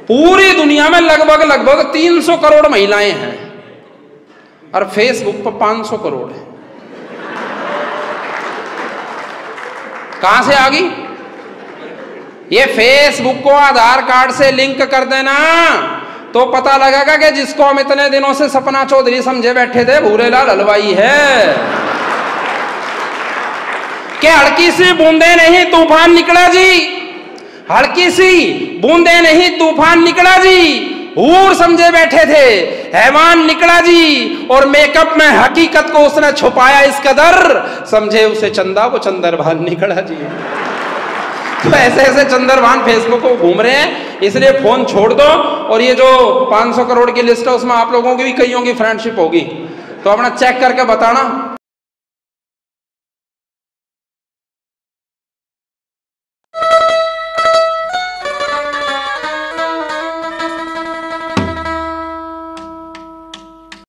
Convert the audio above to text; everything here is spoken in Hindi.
पूरी दुनिया में लगभग 300 करोड़ महिलाएं हैं और फेसबुक पर 500 करोड़ है। कहां से आ गई? ये फेसबुक को आधार कार्ड से लिंक कर देना तो पता लगेगा कि जिसको हम इतने दिनों से सपना चौधरी समझे बैठे थे भूरेलाल हलवाई है। क्या हल्की सी बूंदे नहीं तूफान निकला जी, हल्की सी बूंदे नहीं तूफान निकला जी, हूर समझे बैठे थे हैवान निकला जी, और मेकअप में हकीकत को उसने छुपाया इस कदर, समझे उसे चंदा वो चंदरभान निकला जी। तो ऐसे ऐसे चंदरभान फेसबुक को घूम रहे हैं, इसलिए फोन छोड़ दो। और ये जो 500 करोड़ की लिस्ट है उसमें आप लोगों की भी कईयों की फ्रेंडशिप होगी, तो अपना चेक करके बताना